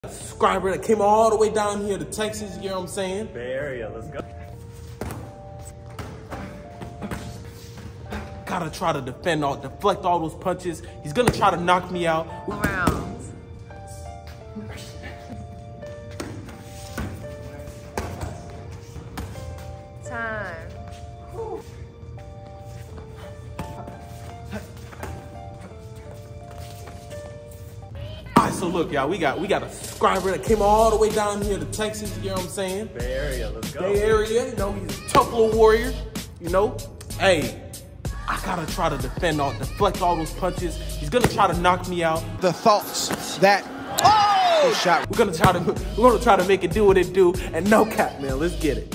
Subscriber that came all the way down here to Texas, you know what I'm saying? Bay Area, let's go. Gotta try to deflect all those punches. He's gonna try to knock me out. Rounds. Time. Alright, so look, y'all, we got a subscriber that came all the way down here to Texas, you know what I'm saying? Bay Area, let's go. Bay Area, you know, he's a tough little warrior, you know? Hey, I gotta try to deflect all those punches. He's gonna try to knock me out. The thoughts that shot. We're gonna try to make it do what it do, and no cap, man. Let's get it.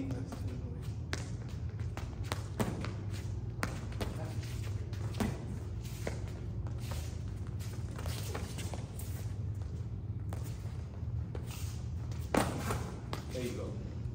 There you go.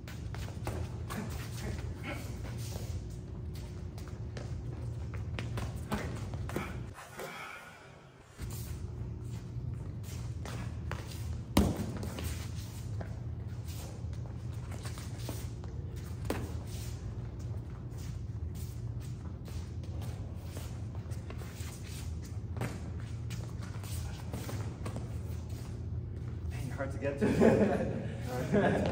Hard to get to.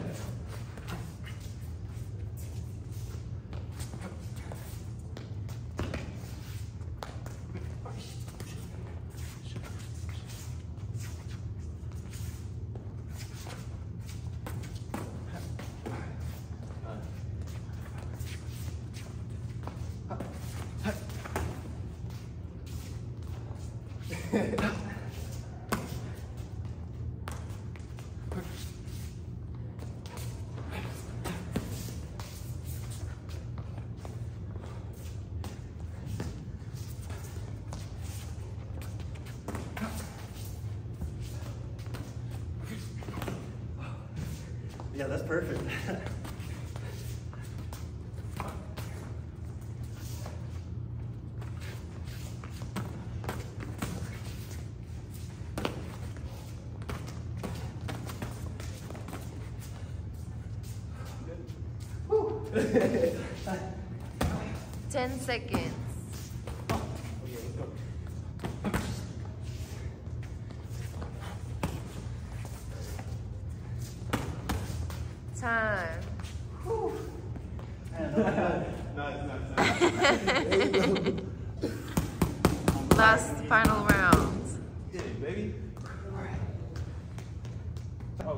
'Yan, that's perfect. Woo. 10 seconds. Time. Last final round. Get it, baby. Oh.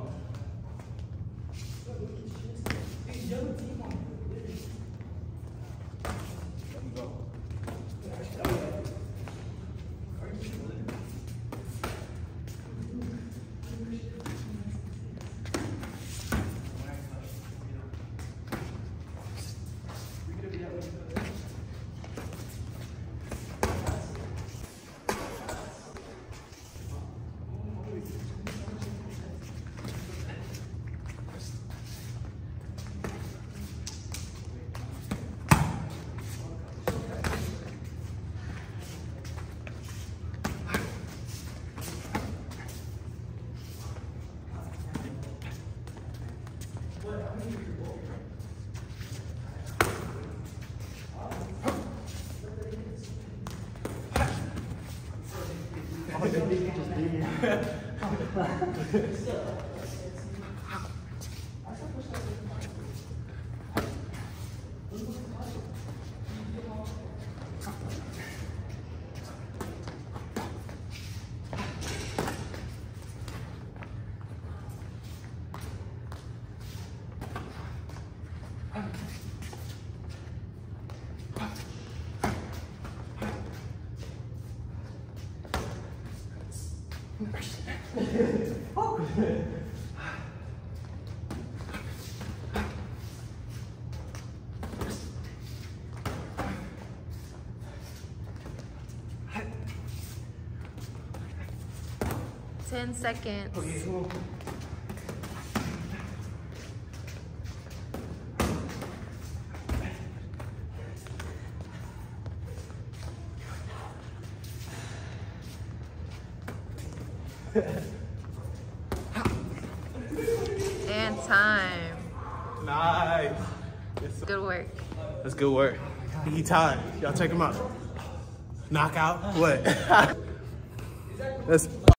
Ten seconds. Okay, cool. Time. Nice. Good work. That's good work. He tied. Y'all check him out. Knockout. What? That's